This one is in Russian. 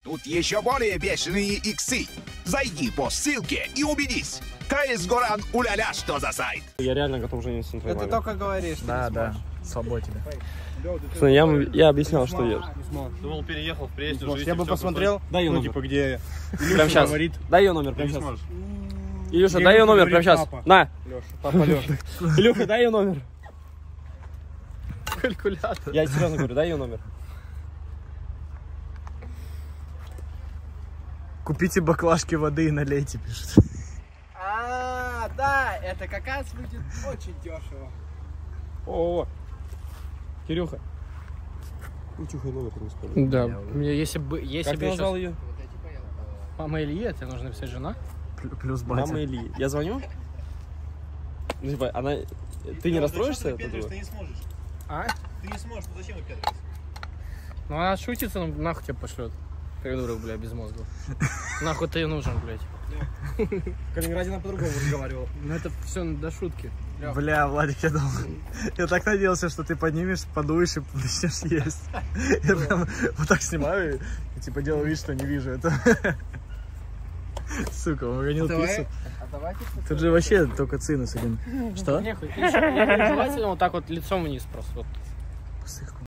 Тут еще более бешеные иксы. Зайди по ссылке и убедись. КС Горан уля-ля, что за сайт. Я реально готов жениться на твоей маме. Ты только говоришь. Да. Свободе тебе. Я объяснял, что ешь. Думал, переехал в Пресню. Я бы посмотрел, Дай ее ну, номер. типа, где Прям сейчас. говорит. Дай ее номер прямо Не сейчас. сможешь. Илюша, Где дай ее Илюха номер прямо говорит сейчас. папа? На. Леша, папа Леша. Илюха, дай ее номер. Калькулятор. Я серьезно говорю, дай ее номер. Купите баклажки воды и налейте, пишет. Да, это как раз будет очень дешево. О, Кирюха. Утюхай номер, не вспомнил. Да, мне если бы Как ты назвал ее? мама Ильи, тебе нужно написать жена. Плюс батя. Мама Ильи. Я звоню? Ну, типа, она... Ты не расстроишься от Ты этого? не сможешь. А? Ты не сможешь, ну зачем выпендриваться? Ну она шутится, ну нахуй тебя пошлет. Придурок, бля, без мозга. Нахуй ты нужен, блядь. В Калининграде она по-другому разговаривала. Ну это все до шутки. Бля, Владик, я думал. Я так надеялся, что ты поднимешь, подуешь и начнешь есть. Я прям вот так снимаю и типа делаю вид, что не вижу это. Сука, уронил пиццу. Тут же вообще только цинус один. Что? Нехуй. Желательно вот так вот лицом вниз просто. Вот.